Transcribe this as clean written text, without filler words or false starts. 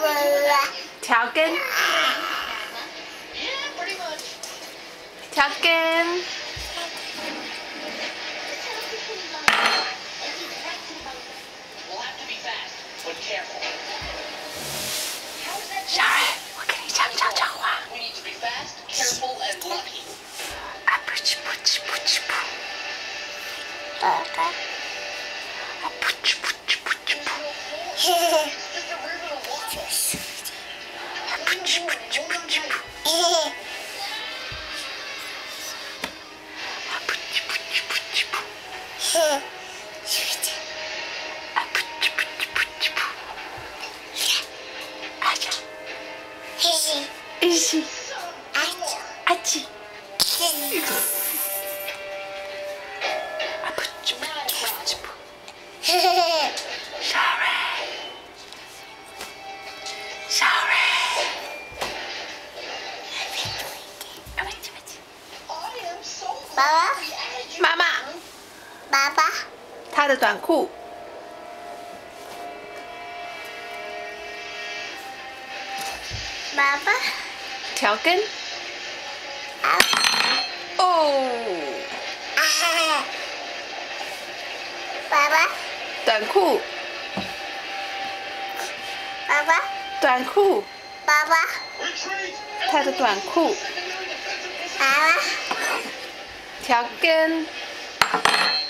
条根，条根。小瑞，我跟你讲悄悄话。啊不吱不吱不吱不。啊不吱不吱不吱不。啊不吱不吱不吱不。啊不吱不吱不吱不。啊不吱不吱不吱不。啊呀。一起。阿吉。啊不吱不吱不吱不。Sorry。Sorry。 爸爸， 妈妈， 爸爸， 她的短裤。 爸爸， 条根。哦。 爸爸， 短裤。 爸爸， 短裤。 爸爸， 她的短裤。 爸爸， 条根。